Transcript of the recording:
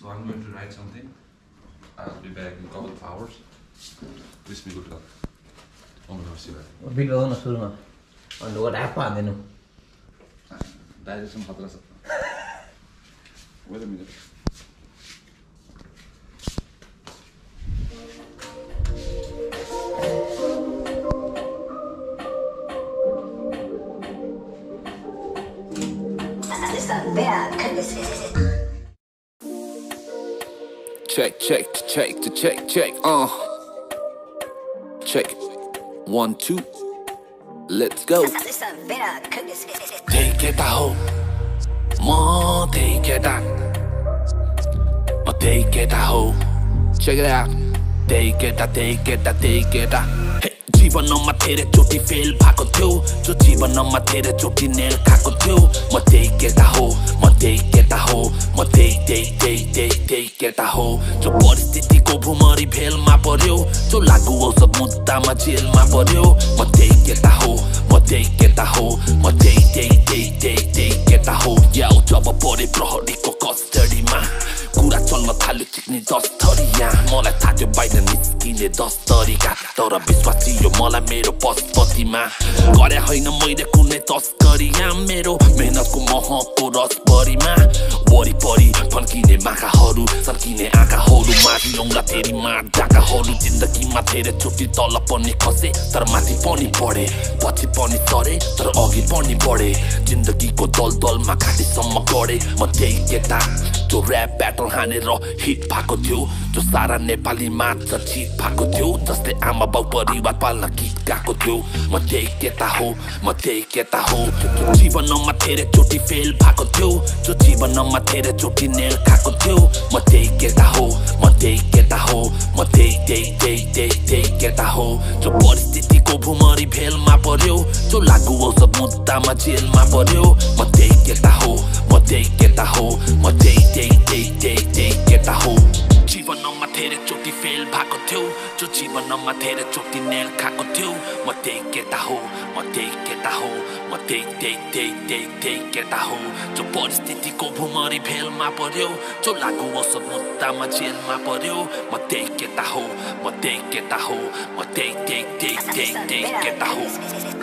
So I'm going to write something. I'll be back in a couple of hours. Wish me good luck. Oh my gosh, Big on a sooner. On what happened? Direction khatra cha. Wait a minute. Check. Check. 1, 2. Let's go. Take it out. More take it out. Take it out. Check it out. Take it out. Hey, जीवनमा धेरै चोटी fail भएको थियो जो जीवनमा धेरै चोटी nail खाएको थियो म त्यही केटा हो जो परिस्थितिको भुमरी भेलमा पर्यो जो लागु औषध मुद्दामा जेलमा पर्यो म त्यही केटा हो याउ जब परे प्रहरीको कस्टडीमा कुरा चल्न थाल्यो चिक्ने 10 थरीया मलाई थाहा थियो बाहिर निस्किने 10 तरिका तर विश्वास थियो मलाई मेरो पशुपतिमा गरे होइन मैले कुनै तस्करिया मेरो मेहनतको महको रसभरिमा वरिपरि फन्किने माखाहरू सर्किने आँखाहरू माथि औँला फेरि मार डाकाहरू जिन्दगीमा धेरै चोटि तल पनि खसे तर माथि पनि बढे पछि पनि सरे तर अघि पनि बढे जिन्दगीको दलदलमा घाटीसम्म गढे म त्यही केटा जो ऱ्याप ब्याटल हानेर हिट भएको थियो जो सारा नेपालीमा चर्चित भएको थियो जसले आमा बाउ परिवार पाल्न गीत गाएको थियो म त्यही केटा हो जो जीवनमा धेरै चोटि फेल भएको थियो जो जीवनमा धेरै चोटि नेल खाएको थियो म त्यही केटा हो जो परिस्थितिको भुमरी भेलमा पर्यो जो लागु औषध मुद्दामा जेलमा पर्यो म त्यही केटा हो जीवनमा धेरै चोटि फेल भएको थियो जो जीवनमा धेरै चोटि नेल खाएको थियो म त्यही केटा हो जो परिस्थितिको भुमरी भेलमा पर्यो जो लागु औषध मुद्दामा जेलमा पर्यो म त्यही केटा हो